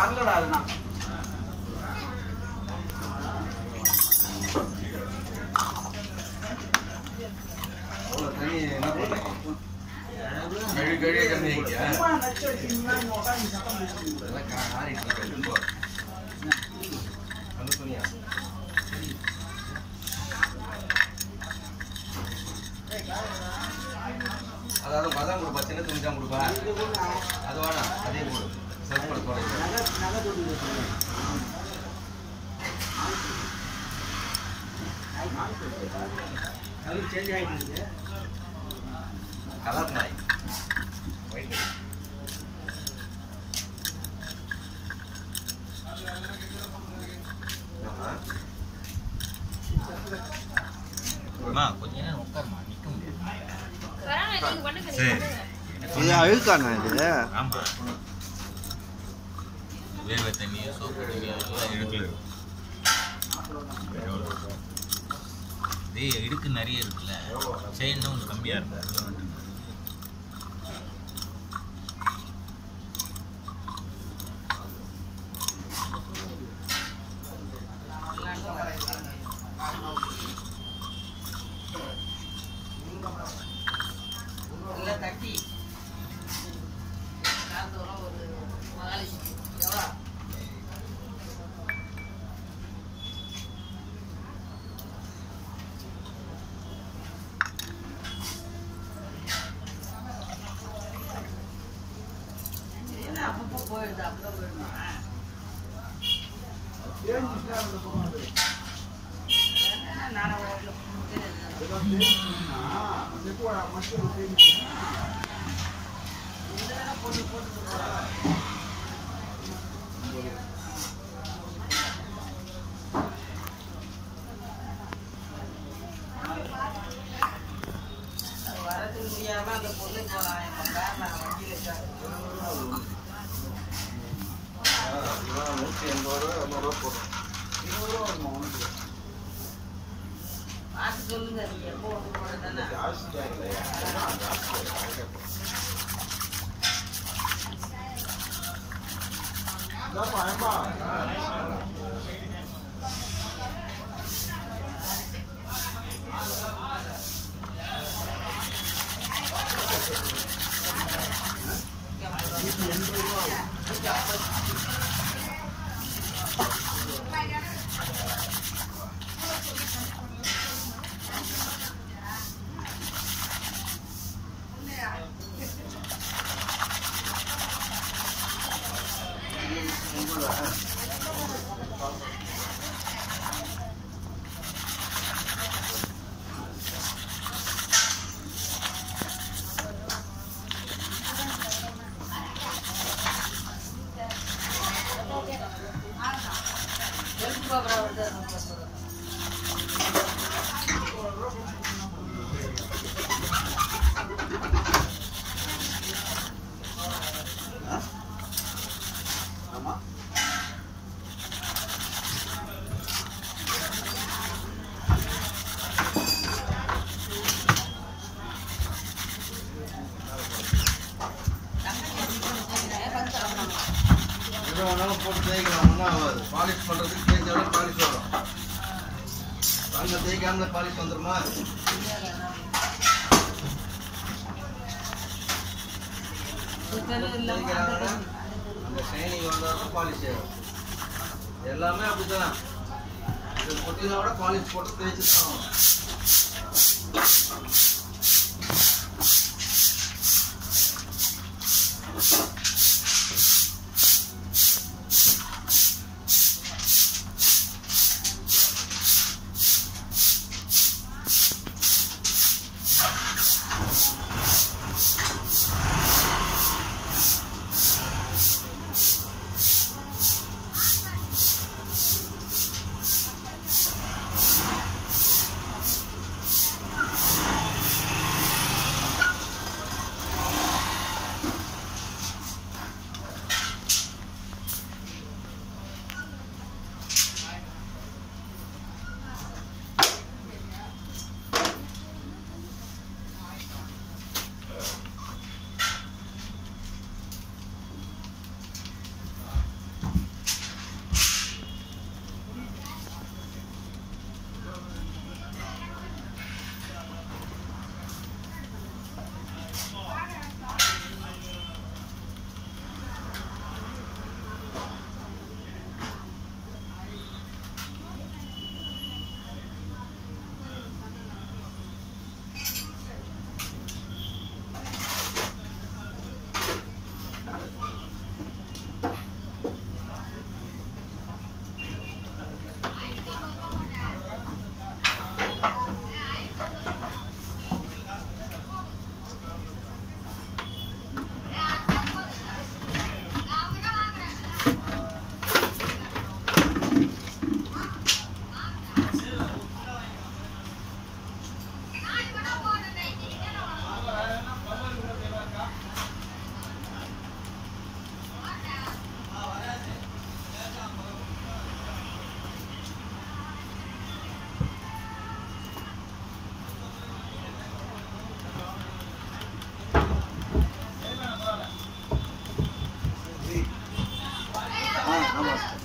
வரலடா அதுதான். தண்ணி என்ன பண்ணீங்க? கழுவி கம்மி அந்த துணியா அதாவது மதம் கொடுப்பா, சின்ன துணி தான் கொடுப்பா. அது வேணாம், அதே கொடு. செல்போட கலர் நாய் ஒயிட் கொஞ்ச நேரம் உட்காருமா, நிக்க முடியாது. அழுக்காண்ணா இது. ஆமா, வேர்வை தண்ணி சோப்பு தண்ணி அதெல்லாம் இடுக்குல இருக்கும். இதே இடுக்கு நிறைய இருக்குல்ல, செயின் கொஞ்சம் கம்மியா இருக்கும். பாலிஷ் பண்றதுக்கு தேய்ச்சாலும் பாலிஷ் வரும். அந்த தேய்க்காமல பாலிஷ் வந்துருமா? அந்த ஷைனிங் வந்தாலும் பாலிஷ் ஆகும். எல்லாமே அப்படித்தான். இது பொட்டினோட பாலிஷ் போட்டு தேய்ச்சி தான் ஆகும். நமஸ்தே.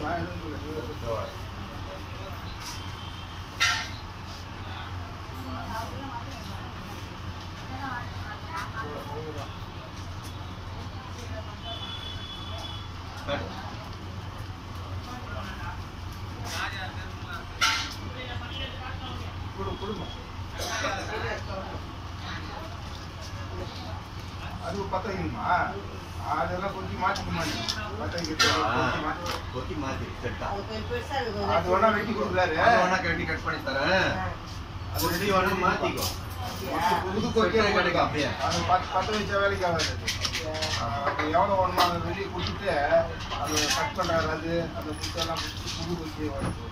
அது பத்தமா அதெல்லாம் கொஞ்சம் மாற்றிக்க மாட்டேன் கொத்தி மாற்றி அது ஒன்றா வெட்டி கொடுக்குறாரு ஒன்றா கட்டி கட் பண்ணி தரேன் அது ரெடி ஒன்று மாற்றிக்கோ புது கொத்தியாக கிடைக்கும் அப்படியே அது பத்து வச்ச வேலைக்கு ஆகாது அது எவ்வளோ ஒன்றுமா அதை வெளியே கொடுத்துட்டு அது கட் பண்ணுறாரு அது அந்த புத்தெல்லாம் புது கொத்தி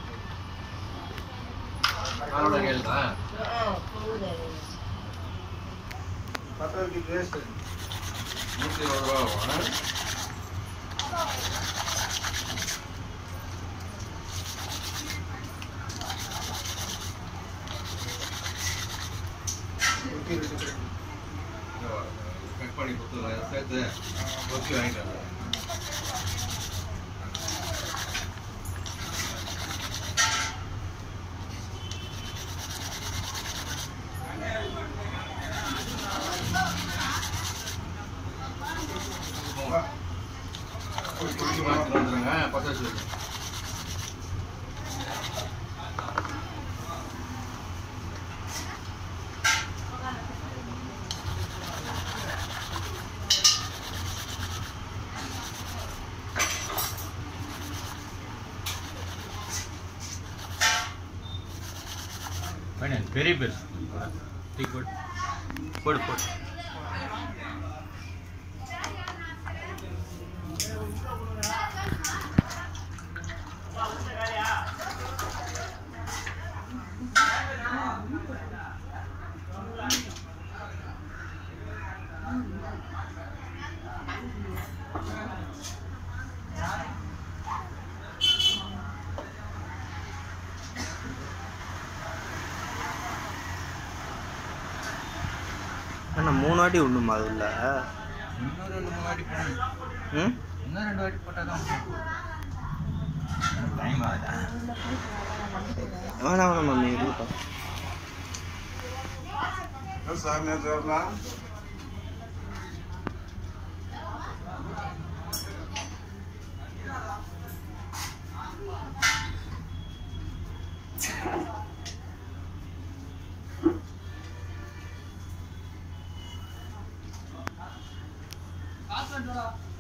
அதோட கேள்வி பத்து வைக்க வேஸ்ட்டு 120 ரூபா ஆகும் கட் பண்ணி கொடுத்துருவேன் சேர்த்து கொத்தி வாங்கிட்டு வந்துருங்க பத்தாச்சு very best. Take good. Put. அண்ணா 3 வாட்டி விடணுமா அது உள்ள இன்னும் 2-3 வாட்டி போடணும். இன்னும் 2 வாட்டி போட்டால் தான் டைம் ஆகுதா? வேணாம் மம்மி இருக்கா சாமி வரலாம் காசு